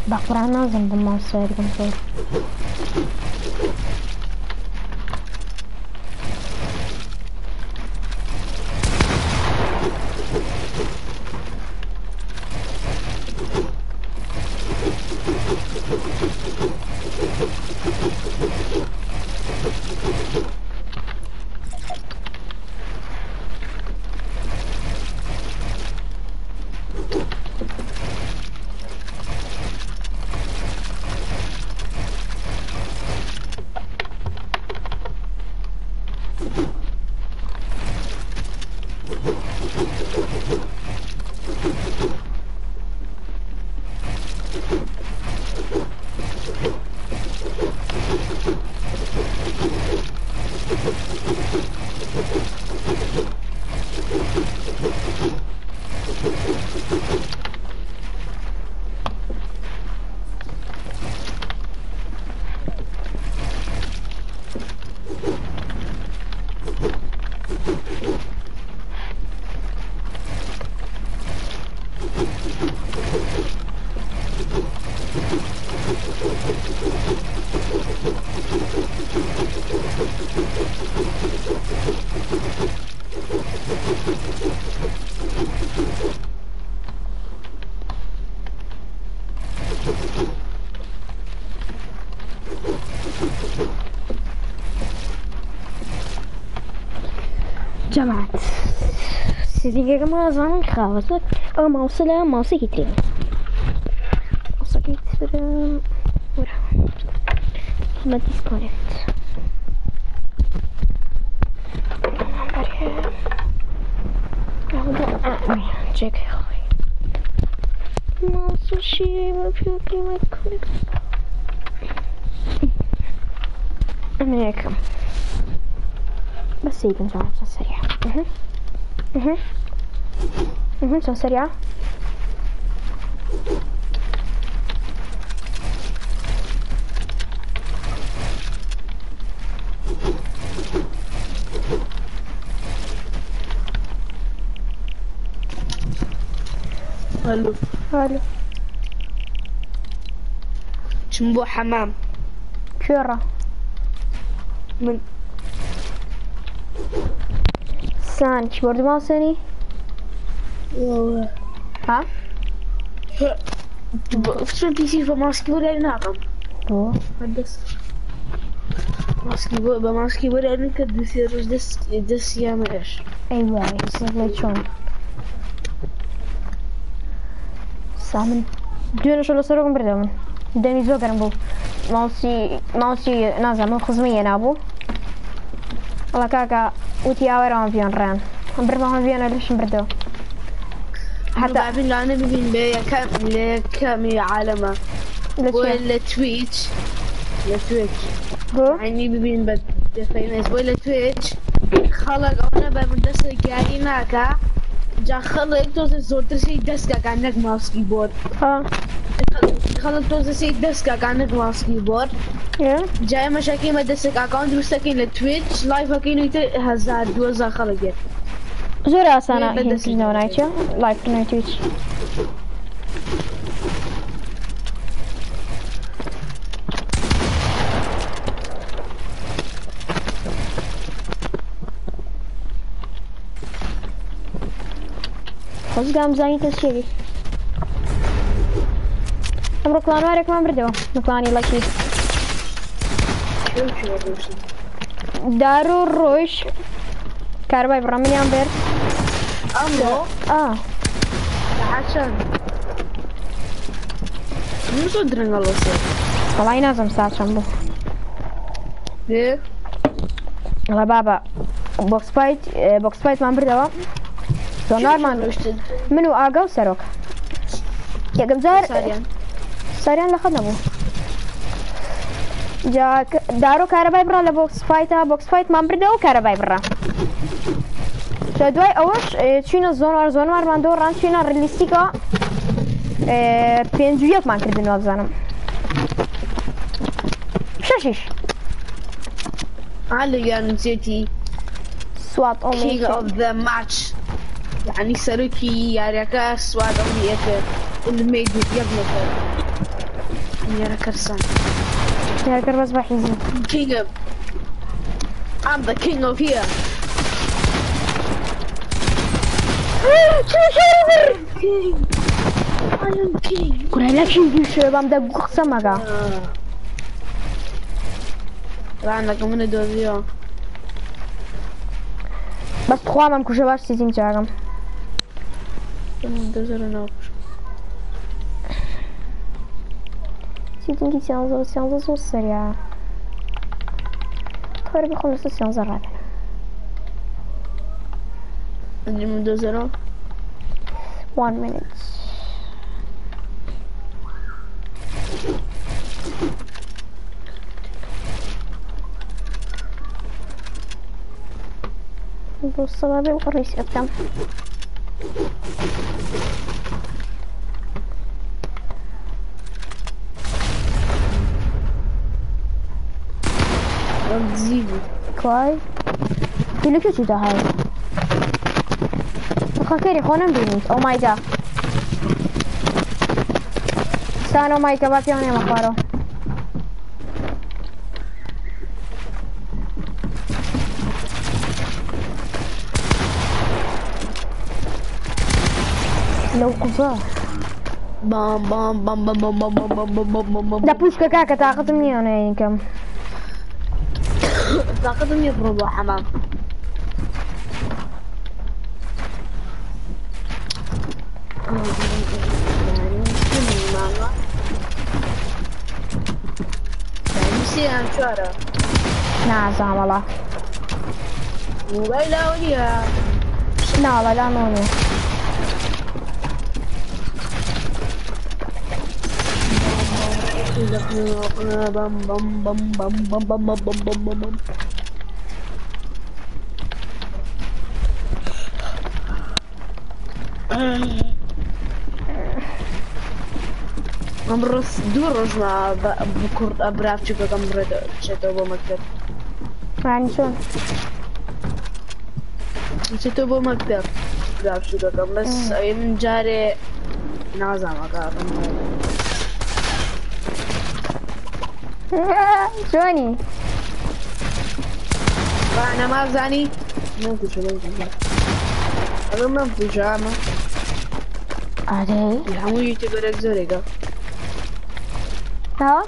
بقران نازم بالماوس كنترول. جماعة سيدي ما زمان خاوزك أو موصلة موصي كتير موصي كتير ورا ما ديسكونكت check موصل شي ما فيك ما يكونك أنا هيك بس هيك نجمع سريعة سو سريعة الو الو شنبو حمام شو يرى من سان كيبورد ماوسني ها شو بي سي فماسكي ولا ناقم تو بس ماسكي بماسكي ولا انك تدير دس يا ماش ايوه سويت شلون سامن دون شو لسرقم بردومن دني زوجرم بو ماوسي نازم خزمية نابو والله كاكا وتي اويران فيون ران برما فيون ليش بردو حتى بعدين لا انا ببين بيا كم عالمه ولا تويتش هو يعني ببين بدفينس ولا تويتش خلق انا بمدرس جاي ناكا جا خلق توز زورت سي دسكا كانك ماوس كيبورد ها خلق توز سي دسكا كانك ماوس كيبورد جاي مشاكل مدرسك اكونت مستقل لتويتش لايف اكينو 1000 خلق زور اسانا هيك نونايتشا لايف نايتويتش خذ قام زاين تسيري امرو كلان وارك ما بردو مكلاني لاكي دارو روش كارباي برامي امبر امرو عشان مش قدرنا نوصل والله لازم ساعة شنبو ليه والله بابا بوكس فايت ما بردو سونار مان منو آقا وسروك يا قمزار ساريان لخدنا بو جا دارو كهرباي برا لبوكس فايت ما بردو كهرباي برا دوای اوش چینا زونوار من دوران چینا ریلیستیکا پنجویت من کردن وابزانم ششش على يعني نسيتي سوات king of the match يعني ساروكي ياريكا سوات أمنيته اللي ميد يبنك يا كرسان يا كربس بحيزي king of I'm the king of here شو king I am king كنا لكن ديش بام قصة مقا عندك من دوزيو بس تخوام هم كوشة باش سيزين جاقم سيزين كي سيانزو سريعة تخير بيخلص السيانزو الرابع عندي من دوزيرو 1 minute بالصلابة وقريس أبتم زيبي كواي كيلو شو ده هاي خاكيري خونم بينيت او ماي جا سانو ماي كبابيوني مخارو لو قفاه بام بام بام بام بام بام بام بام بام بام دا بوشكا كاكا طاقة مني انا يعني كم طاقتهم يضربوا حمام نسيان شارع نعم والله ولا وليها لا والله لا نوني بام بام بام بام بام بام بام بام بام بام امروز دور رجنا بكرة أبرافشك كم برد شتو بمكتب يعني شو شتو بمكتب أبرافشك كم بس من جاري نازم أكارم شوني أنا ما زاني ممكن شو أنا ما في جامعة أدي الحمو يوتيوبر زوريكا ها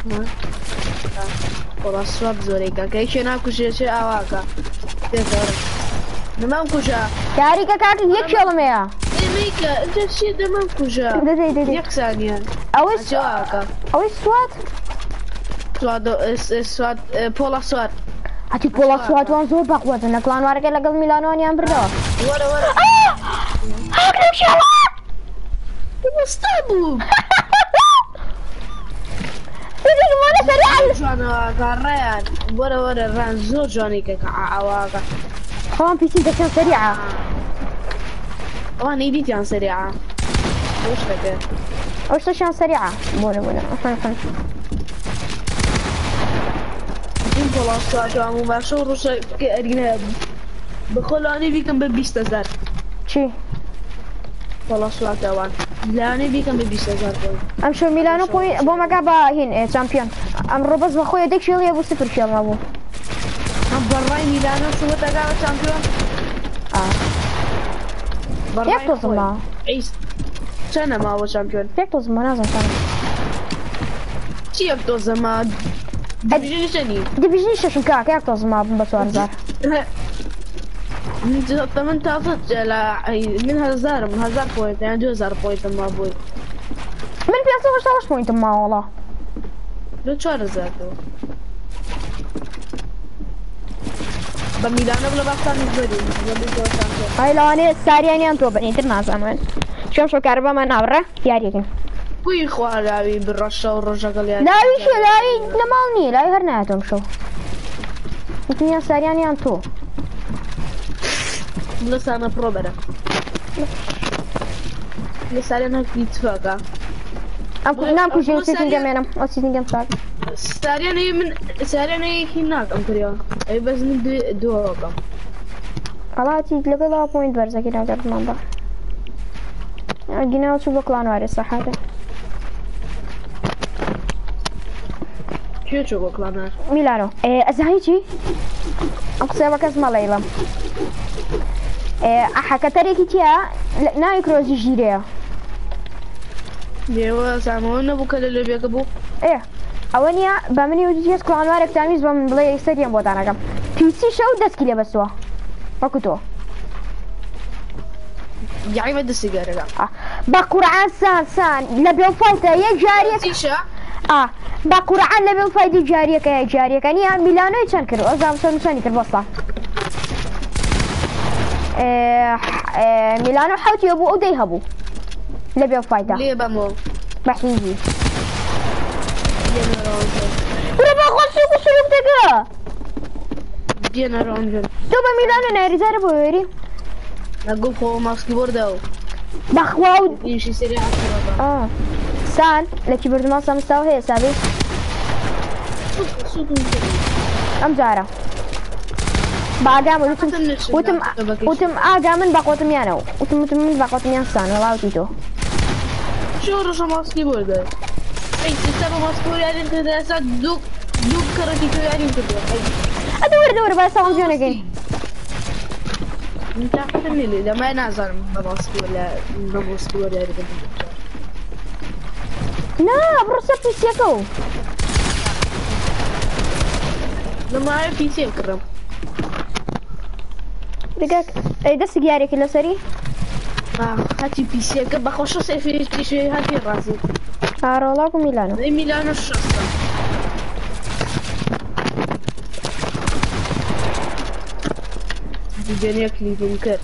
والله صوت زوريكا كيش أنا كوشة أواكا تفر دمام كوشة كاريكا كاكي هيك شغل ميا ميكا أنت شيء دمام كوشة دي يك ثانية أويس أواكا أويس سوات سواد بولا سواد هاتي بولا سوات وان زور بقوة انك لان وارك لقل ميلانو اني ام بردا ورا هاكرم شالا مستعبو سيدي مانا سريعا جوانا كاريان ورا ران زور جواني كعواقا خوان بيسي دكتان سريعة وانا ايديتي عن سريعة وش فكر اوش تشان سريعة بونا حن این پلاسات و مباشر روش که ارینه بخلانی بیکم به 20,000 چی؟ پلاسات وان لانی بیکم به 20,000 ام شو ميلانو بوين بو مقا با هين چامبيون ام روبز بخويا ديك شيل يبو صفر شيل ما بو ام براي ميلانو شو تقع چامبيون ياك توزما عيس چنه ما هو چامبيون ياك توزما نازم كان چی یک توزما دیویژن شنی ديفيجن ششن كاك ياك توزما بسوار زار من 8,000 من 1000 بوينت يعني 2000 بوينت ما بوي من بياسو وش بوينت ما والله لو 4,000 بميلانو بلا باستان نزوري هاي لاني سارياني انتو بني ترنازا من شو كهرباء ما نابره ياريكن وي خوالي بالرشا والرجا قال يعني لا ويشو لا نمالني لا هرناتهم شو انتني سارياني انتو بس انا بروبرا بس انا كيتفاقا نام كل شيء سيتين جمينا او سيتين جم ساق ساريان هي هناك ام كريا اي بس ندي دوغا خلاص يتلقى ذا بوينت برزا كده قد ما بقى جينا شو بكلان واري صح هذا شو بكلانر ميلانو ازهيتي اقسم كاسم ليلى حكتريكي تيا ناي كروزي جيريا ديوا سامونا بوكا اللي بيكبو ايه اوانيا بامني وديس كلان مارك تاميز بام بلاي ستاديوم بوتانا كم بي سي شو دس كلي بسوا وكتو يعني ما دس سيجاره بقرعان سان لبيو فايته يا جاريه تيشا بقرعان لبيو فايده جاريه كيا جاريه كاني ميلانو يتشان كرو ازام سوني كر بصلا ميلانو حوتي ابو اودي هبو لبيو فايده ليه بامو بحيجي ورا خشي وشلوك دقا دينا رونجل دوبا ميلانو ناري زاربو ويري اقول خو ماسك بوردو بخواو يمشي سريع على سان لكي برد ماسا مستوى هي سابي ام جارة باقامن وتم اقامن باقوتم يانو وتم من باقوتم يان سان والله تيتو شو رشا ماسك بوردو اي تستبع ماسك بوردو يعني انت دراسات دوك كرتيتو يعني انت ادور بس اون جونكين انت عارفني ليه ما نازل بماسك ولا لا بروسا بيسيكو لما عارف بيسي اكرم دقاك اي دس جاري كلا سري هاتي بيسي اكرم بخش في شيء هاتي راسي رولاكو ميلانو زي ميلانو الشخصة جاني اكلي بنكر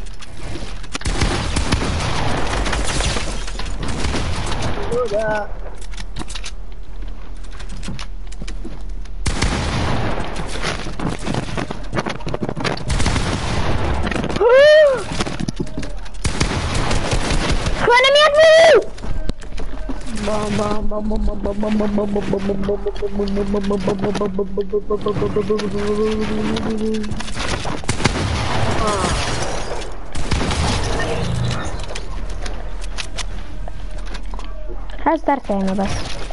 هزدر تاني بس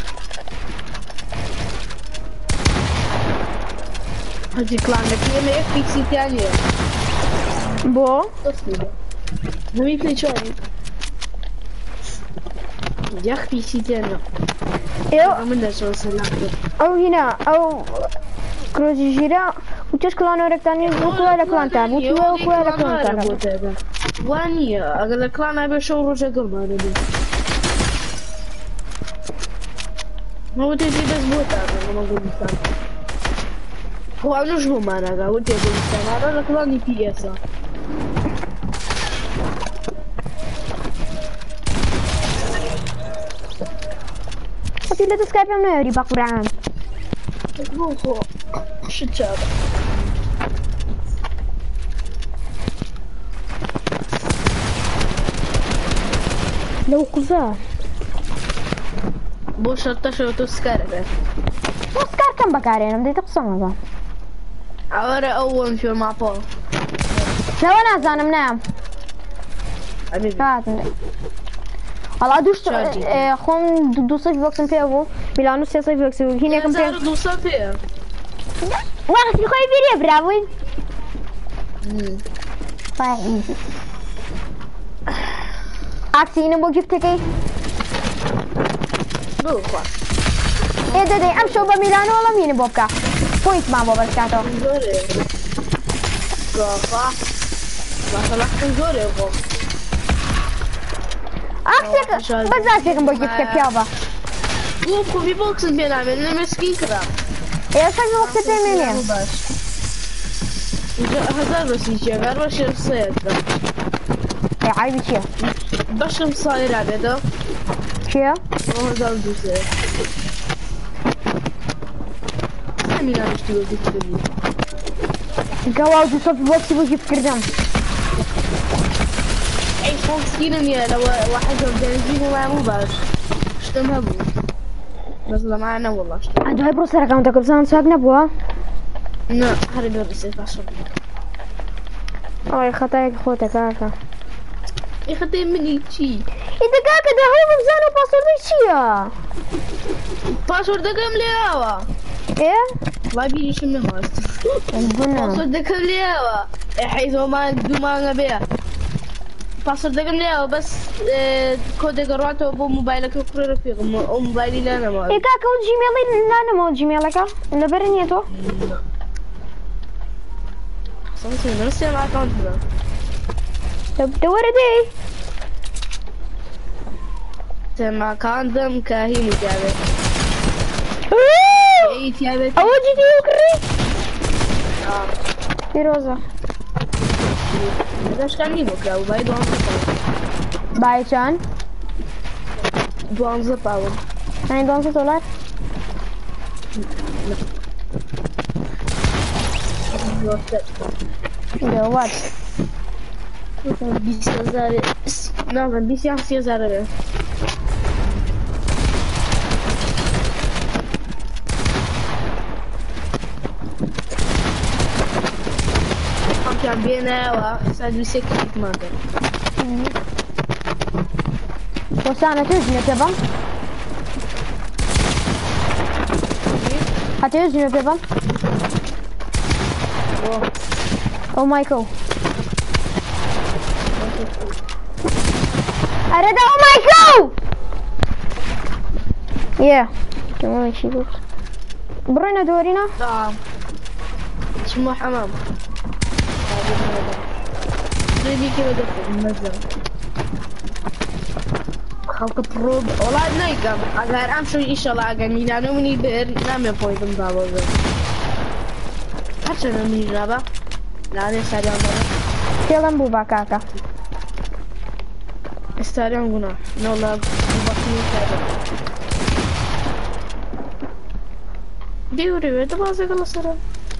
هذي كلانك هي ما يكفيك سي ثانية بو ما يكفي شوي يخفي شي ثانية ايوه من شو سلاكي او هنا او كروزي جيرا وتش كلانو ركتاني وكلا كلان تابو وكلا كلان تابو وانيا اقل كلان ابي شو رجع قبل ما ندي هو تجي بس بوتا ما اقول مثال هو عنوش هو ما انا قاعد تجي مثال انا كلاني بي اس أبي لا تسكايب يا ناري بقرعان هو شو هذا لو قزا بوش التشو تسكر تسكر كم بكارين بدي تقسم هذا عورة أول شو مع بول لو أنا زانم نام فاتني والله دوش خون دو صيف بوكسن فيه أبو ميلانو سي صيف بوكسن هنا كم فيه دو صيف فيه واحد في خوي فيري برافوين فاهم أكسينا بو جبتكي بوكا ايه ده ام شو بميلانو ولا مين بوبكا بوينت مع بابا سكاتو صافا ما صلحت زوري بو اكسيك بزاف كم بو جبتك بيابا بوكو في بوكس بينعمل مسكين كذا ايه صار بوكس بينعمل هزار بس يجي غير باش يصير ايه عايز شيء باش مصاير عبده شيء هزار دوسه ميلان اشتغل بالتدريب قواو دو صوف بوكس بو جبت كردم اي فوق سكينم يا لو واحد جايزين ما مو باش اشتم هبو بس لا معنا والله اشتم عندو هاي بروسر اكاونتك بزان ساق نبوها لا هرب الرسيف عشان اوه خطايك خوتك هاكا يخدم مني شي اذا كاكا ده هو بزانو باسورد شيا باسورد كم لي هوا والله بيجي من هاست صدق ليه حيث ما دوما بيه باسورد دقم ليه بس كود قراته ابو موبايلك وكل رفيق موبايلي لا انا ما ايه كاكا جيميلي لا انا مو جيميلك نبرني تو صمت نفسي مع اكونت ده طب دور دي تما كان دم كاهي مجابه اي تيابه اوجي دي وكري فيروزة ايش كان يبوك لو باي باي كان $12 يعني $12 جواد 20,000 não 20,000 Cambiene wa du secret mother. وسانا تزني تبا هتزني تبا او مايكو أريد او مايكو يا كمان شي بس برينا دورينا اسمه حمام دي كده دفع منزل خلق بروب والله نايقم اگر امشو ان شاء الله اگر میدانو منی بر نام پویدم بابا هرچند میرابا لا سریع كلام بوبا كاكا استاريان قنا نولا بطني كذا ديوري ده بازه كلا سرا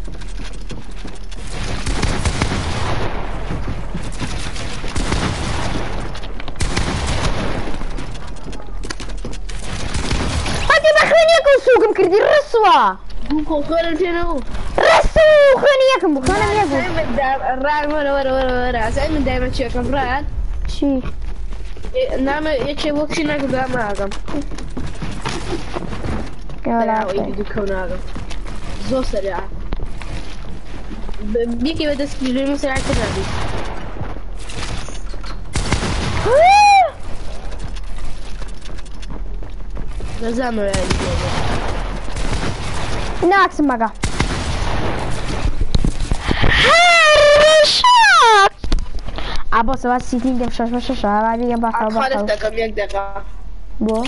سوقم كردي الرسوة بوكو خير فينو رسو خانيكم بخانا ياكم الرعد ورا سأل من دايما تشيكم رعد شي نعم يكشي وقتي ناكم بقى معاكم يلا ويدي كوناكم زو سريعة بيكي بدأ سكيلو مسرعة كنادي نزامر يعني ناكس مقا هرشاك عبا سوات سيتين دم شاش عبا بيگم بخوا خالص دقم یک دقیقه بو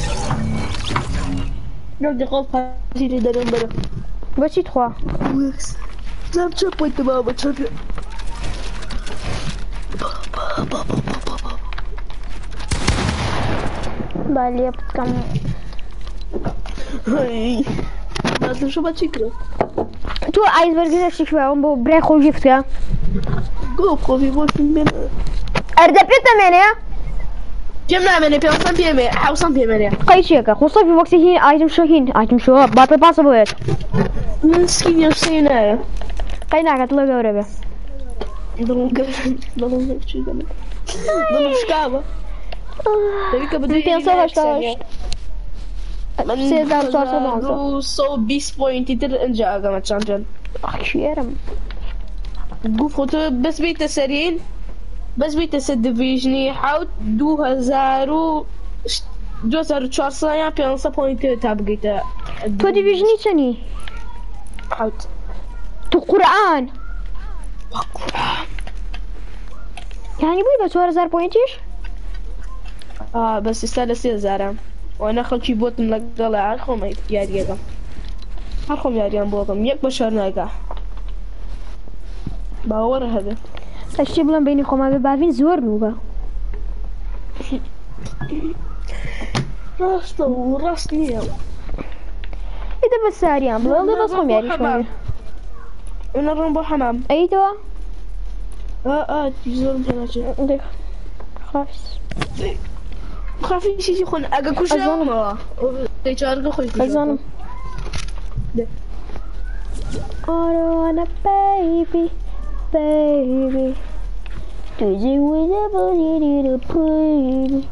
یک دقیقه پاسیری دارم برم با چی تخوا زم چه پویت بابا چه بالي بتكم هاي ما شو بتشكره تو ايسبرغ شكوا بو بريخو جفتها جو كوفي بوش من اردا بيتا منيا جمنا مني بيوصل بيمي حوصل بيمي قيشيكا خصوصا في وقت هين ايتم شاهين ايتم شو باتل باس بويت مسكين يرسينا قينا قتل غوربه ضلون شو ده ضلون شكابه تبيك بدي تنسى سيزار صار رو سو 20 بوينت تر انجا اگه چانجن اخيرم قف خطو بس بيت سرين بس بيت سد ديفيجني حاوت 2400 یا 500 بوينت تابقيت تو ديفيجني تاني حاوت تو قرآن يعني بوي بس 4000 بوينتيش بس استاذ 3000 وانا خلشي بوت ملقلا عارخم ياريغا عارخم ياريان بوغم يك بشر ناقا باور هذا اشتي بلان بيني خوما ببافين زور نوبا راست نيا اذا بس ساريان بلان بس خوم ياري شوية انا رنبو حمام اي توا تزور مجناجي ديك خافس خافي شي خون اگه كوش ازانم تيچارگه خوي ازانم I don't wanna baby do you whatever you need to put me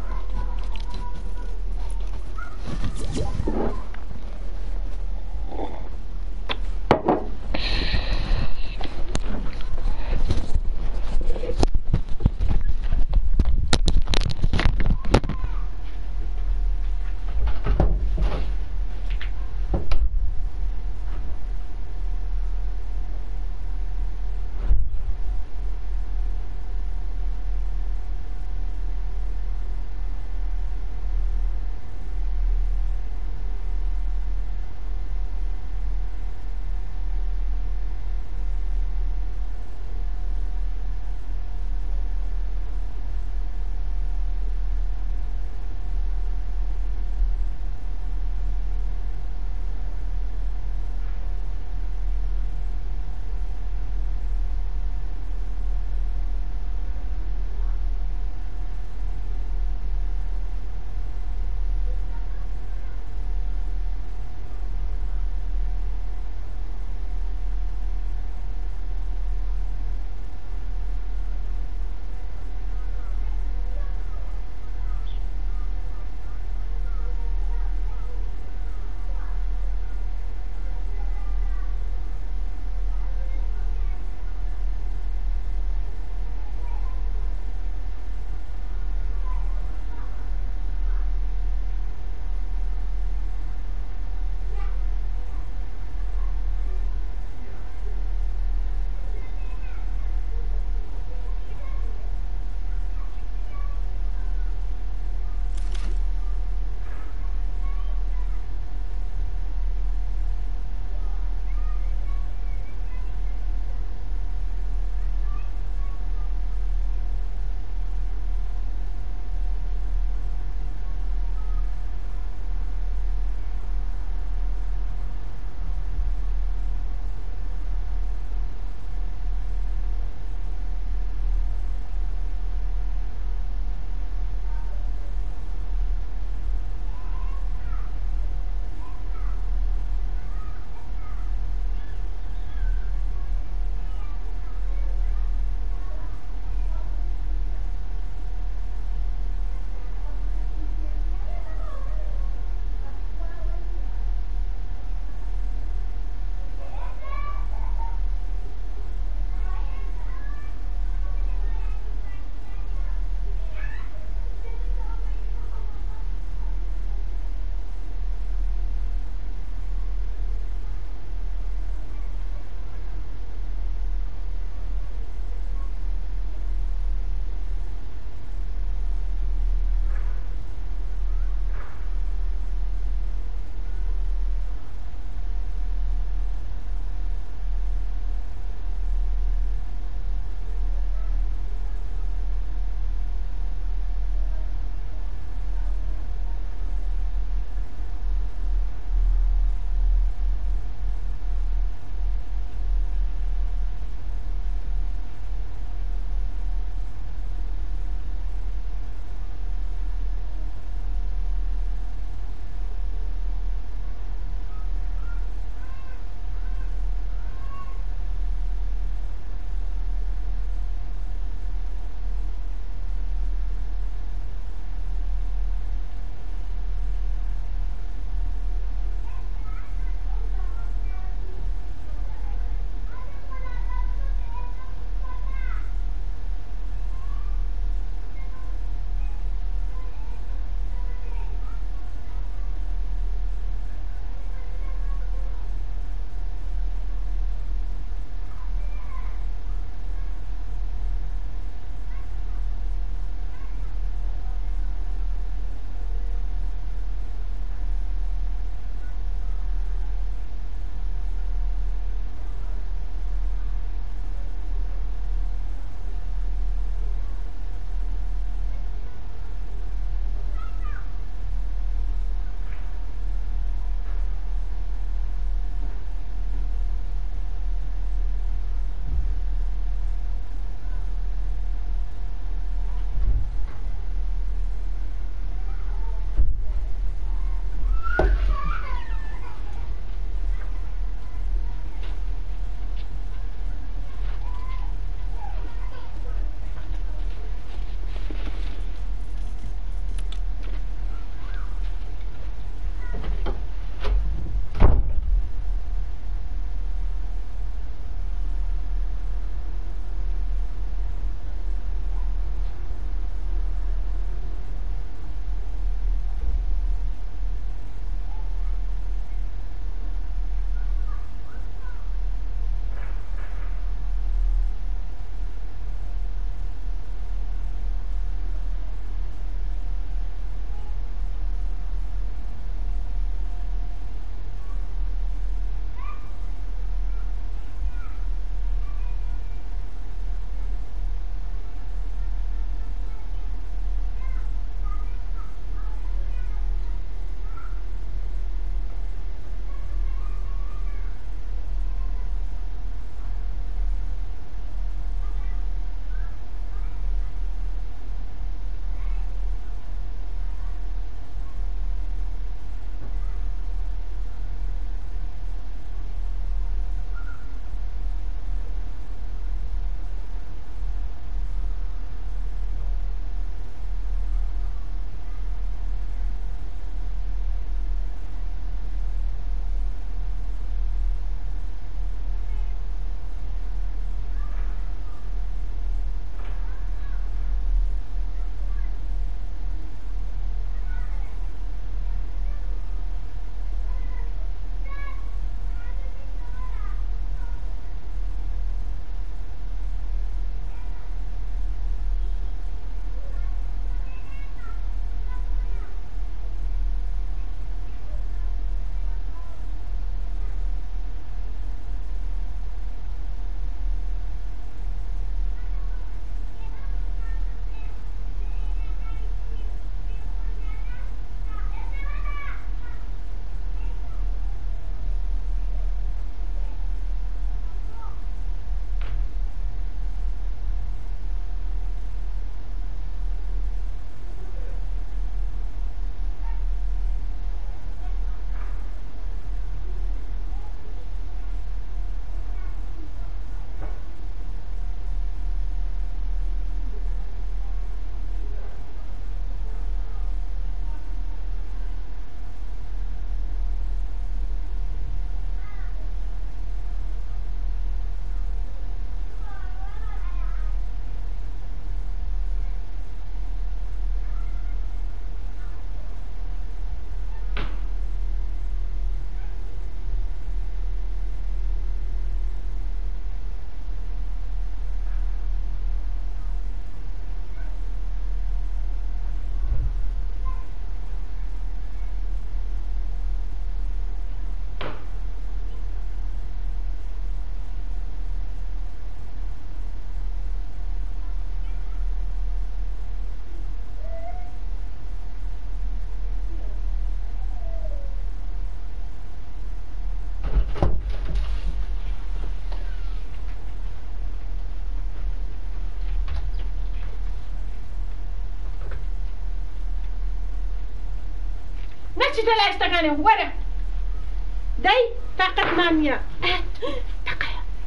ماشي تلاش تغني ورا داي طاقة مامية طاقة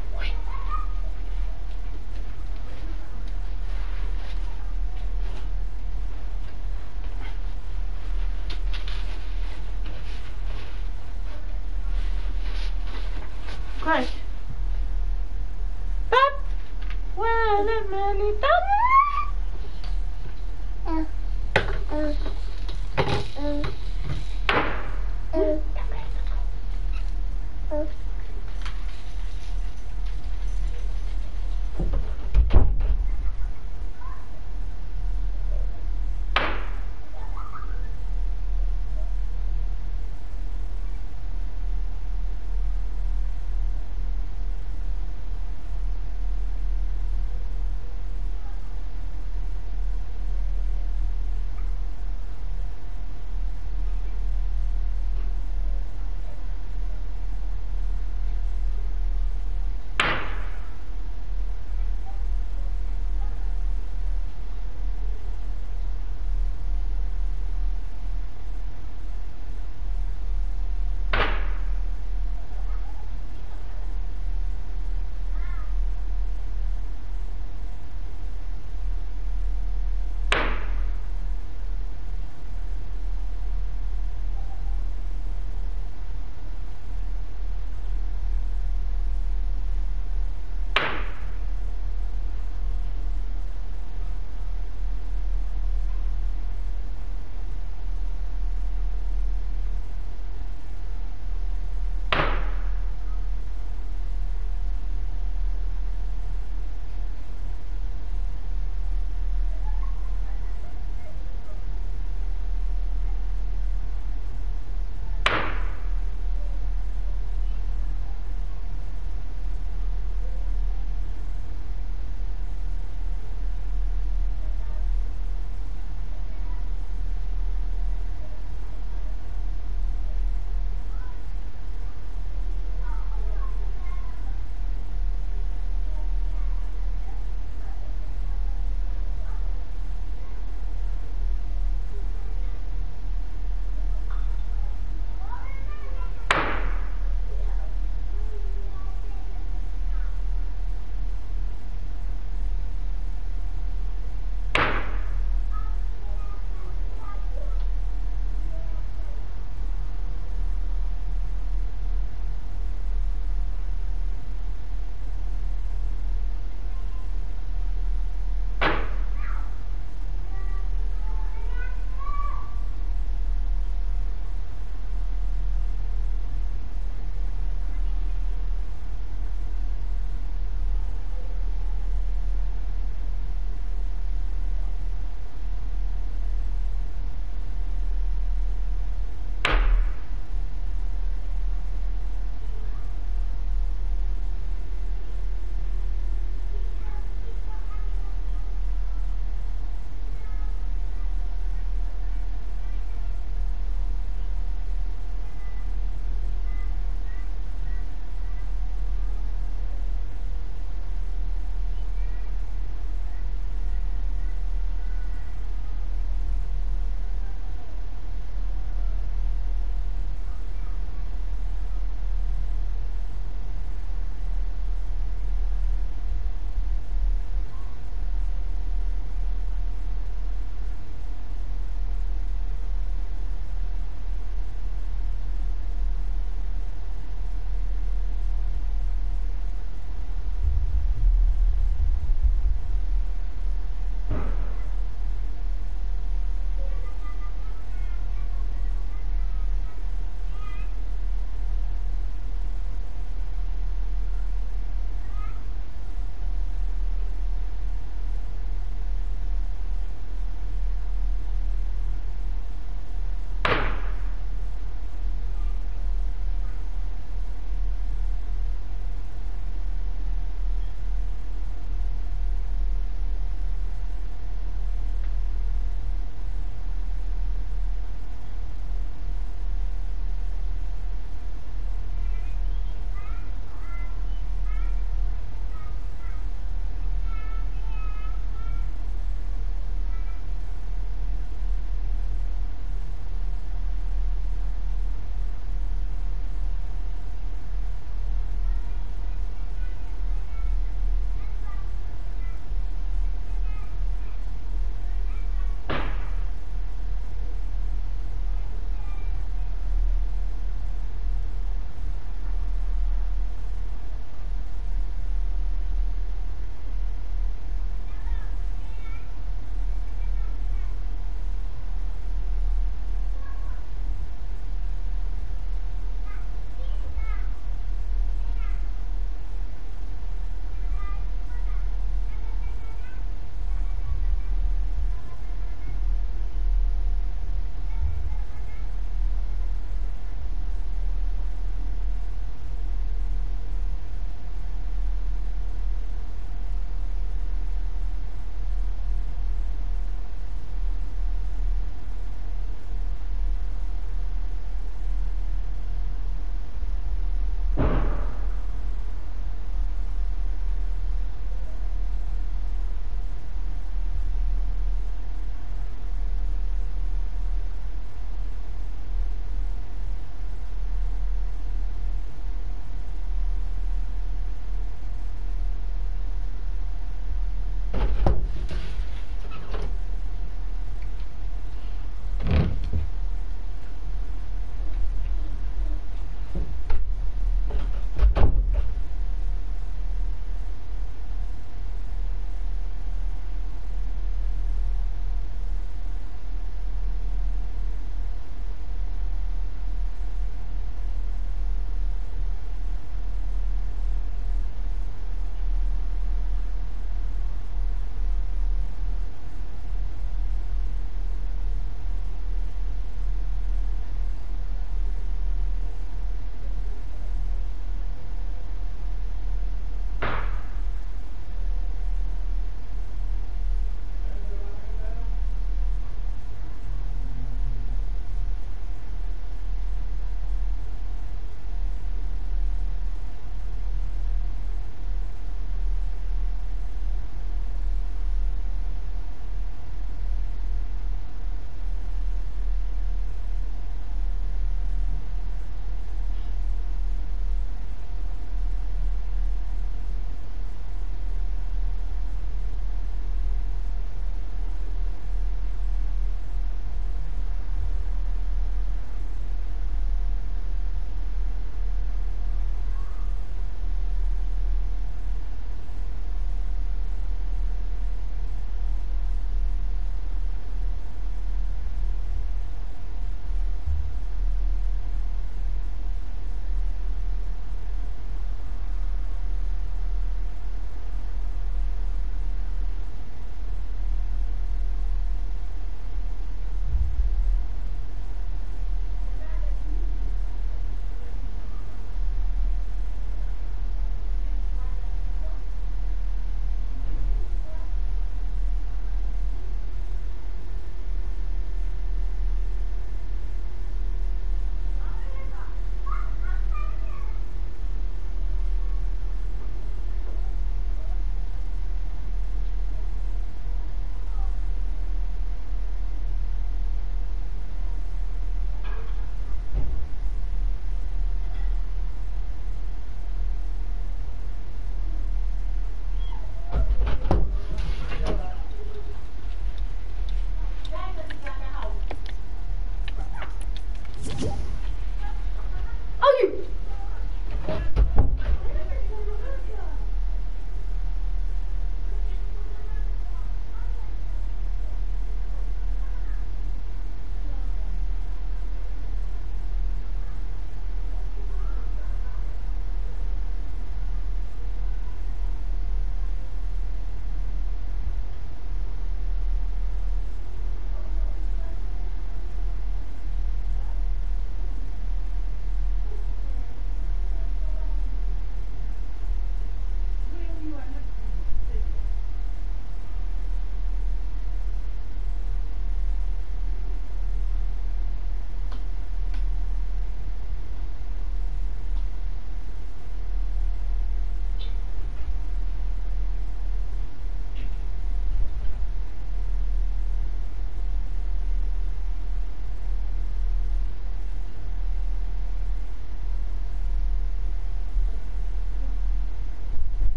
كويس باب ولا مالي طب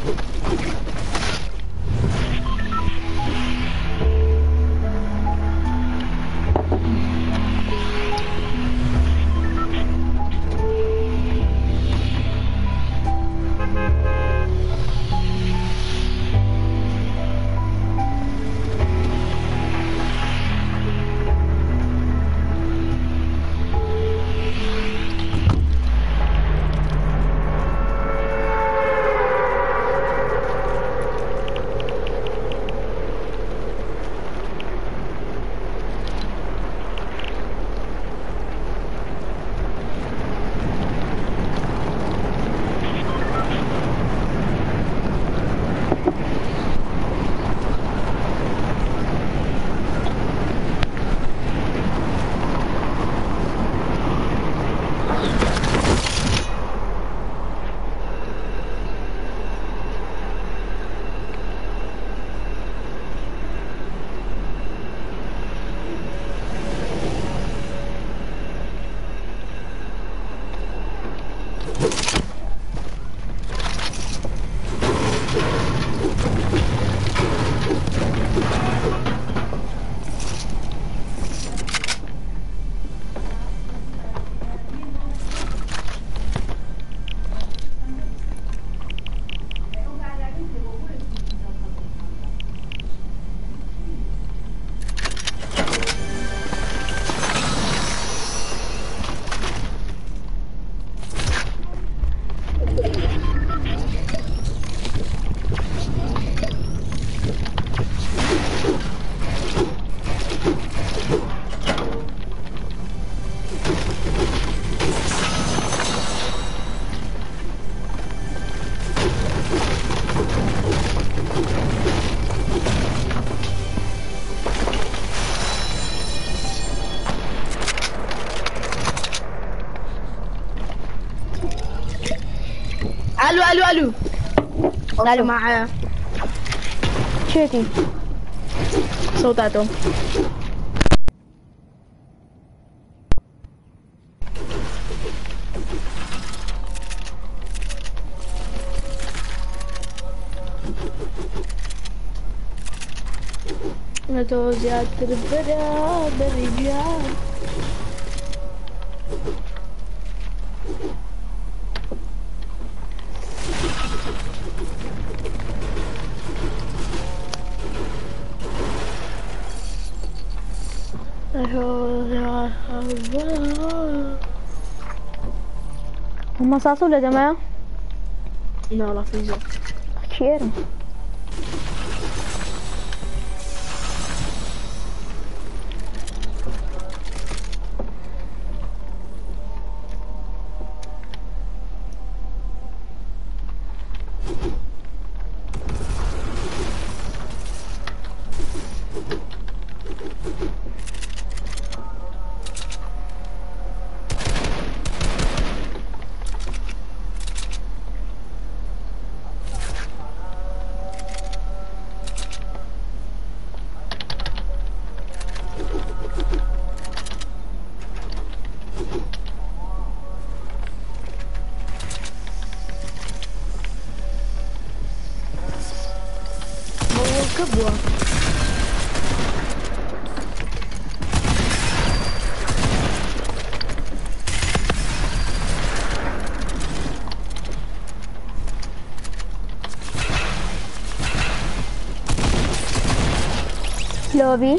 الو الو مع شوتي صوتاتهم. نتوزع البرا بالرجال. هم صاصوا ولا جماعة؟ لا في زوج. خير. كبوة. لوبي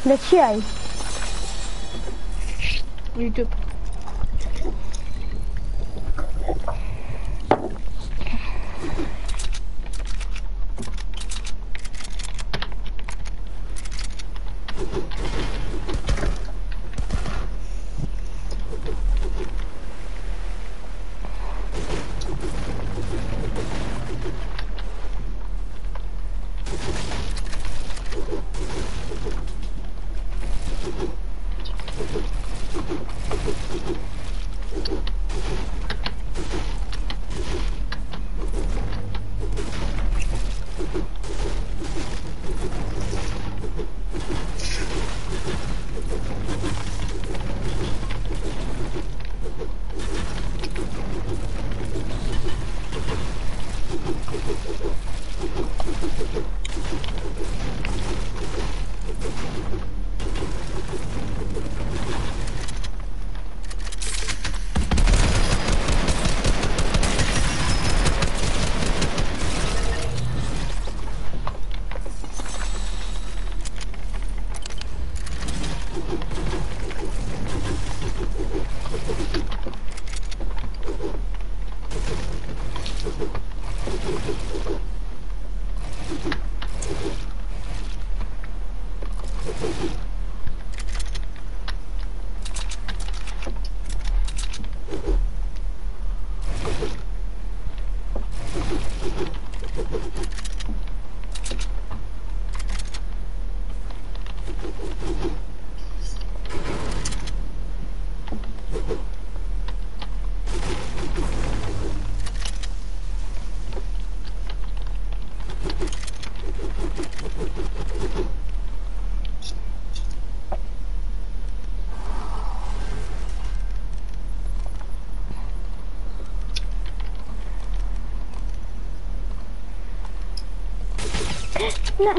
لە چیایی؟ يوتيوب. لا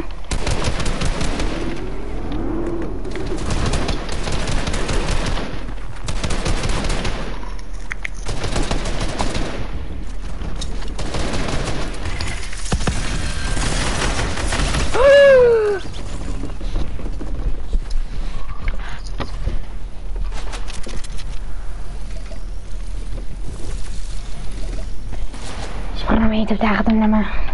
شكرا ما يتبتاع خدمنا معه